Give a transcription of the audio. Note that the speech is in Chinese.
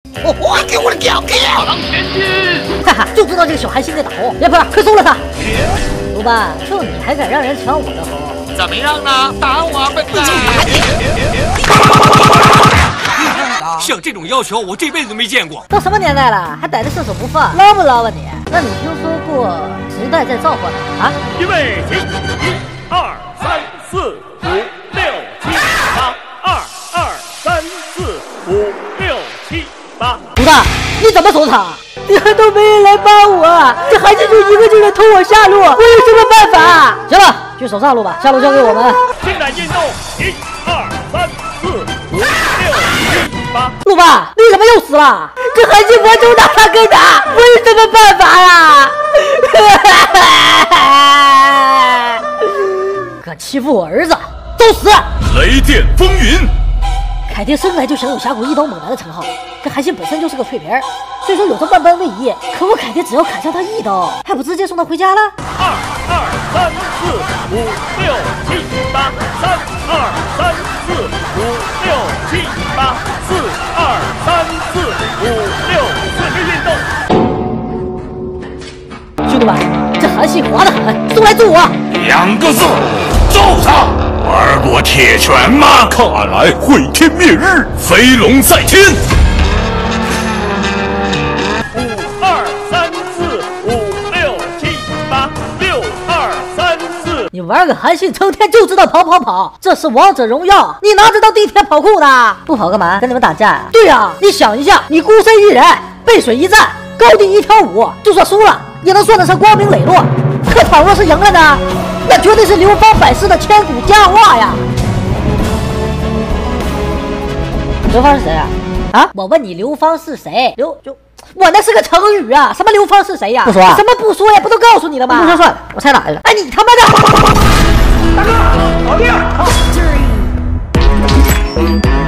我给我的脚给！ 大狼前进！ 哈哈，就知道这个小韩信在打我，也不是，快收了他！鲁班，就你还敢让人抢我的猴？ 怎么样呢？打我笨蛋！ 像这种要求，我这辈子都没见过。 都什么年代了，还逮着射手不放，捞不捞啊你？那你听说过时代在召唤吗？啊？ 预备起，1、2、3、4、5、6、7、8，2、3、4、5、6、7、8。 鲁大，你怎么守场？都没人来帮我，这韩信就一个劲的偷我下路，我有什么办法？行了，去守上路吧，下路交给我们。 进来运动，1、2、3、4、5、6、7、8。 鲁爸，你怎么又死了？这韩信我就拿他跟打，我有什么办法呀？敢欺负我儿子，找死！ 雷电风云。 凯爹生来就享有峡谷一刀猛男的称号，这韩信本身就是个脆皮儿，虽说有着万般位移，可我凯爹只要砍上他一刀，还不直接送他回家了？ 2、2、3、4、5、6、7、8，3、2、3、4、5、6、7、8，4、2、3、4、5、6，四肢运动。 兄弟们，这韩信滑得很，送来助我 2个字，揍他！玩过铁拳吗？看来毁天灭日，飞龙在天。5、2、3、4、5、6、7、8，6、2、3、4。 你玩个韩信，成天就知道跑，这是王者荣耀，你拿着当地铁跑酷的？不跑干嘛？跟你们打架呀？对呀，你想一下，你孤身一人，背水一战，高地一条舞，就算输了，也能算得上光明磊落。可倘若是赢了呢？那绝对是流芳百世的千古佳话呀！刘芳是谁呀？啊？我问你，刘芳是谁？我那是个成语啊！什么刘芳是谁呀？不说啊？什么不说呀？不都告诉你了吗？不说算了，我猜哪去了？哎，你他妈的！ 大哥，老弟，好。